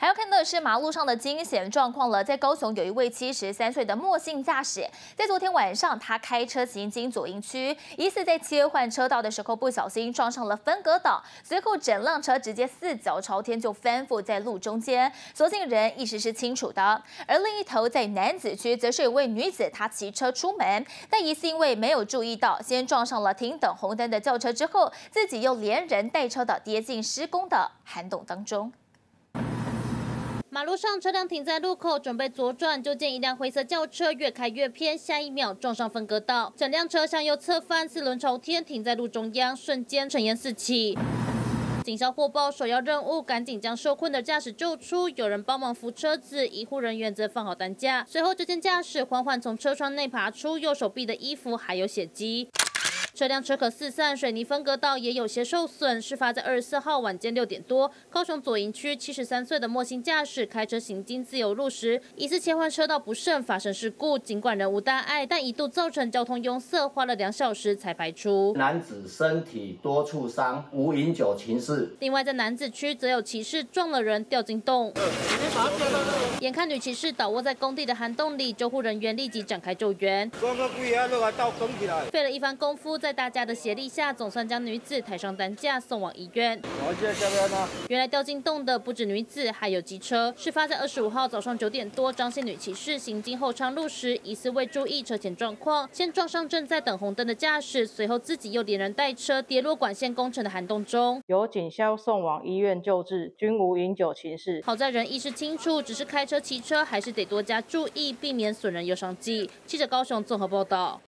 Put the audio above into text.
还要看到的是马路上的惊险状况了。在高雄有一位73岁的莫姓驾驶，在昨天晚上他开车行经左营区，疑似在切换车道的时候不小心撞上了分隔岛，随后整辆车直接四脚朝天就翻覆在路中间，所幸人意识是清楚的。而另一头在楠梓区，则是有位女子，她骑车出门，但疑似因为没有注意到，先撞上了停等红灯的轿车，之后自己又连人带车的跌进施工的涵洞当中。 马路上车辆停在路口，准备左转，就见一辆灰色轿车越开越偏，下一秒撞上分隔岛，整辆车向右侧翻，四轮朝天停在路中央，瞬间尘烟四起。警消获报，首要任务赶紧将受困的驾驶救出，有人帮忙扶车子，医护人员则放好担架。随后，就见驾驶缓缓从车窗内爬出，右手臂的衣服还有血迹。车辆车壳四散，水泥分隔道也有些受损。事发在24号晚间6点多，高雄左营区73岁的莫姓驾驶开车行经自由路时，疑似切换车道不慎发生事故。尽管人无大碍，但一度造成交通拥塞，花了2小时才排除。 男子身体多处伤，无饮酒情事。 另外，在楠梓区则有骑士撞了人掉进洞。眼看女骑士倒卧在工地的涵洞里，救护人员立即展开救援。费了一番功夫，在大家的协力下，总算将女子抬上担架送往医院。原来掉进洞的不止女子，还有机车。事发在25号早上9点多，张姓女骑士行经后昌路时，疑似未注意车前状况，先撞上正在等红灯的驾驶，随后自己又连人带车跌落管线工程的涵洞中， 由警消送往医院救治，均无饮酒情事。 好在人意识清楚，只是开车骑车还是得多加注意，避免损人又伤己。记者高雄综合报道。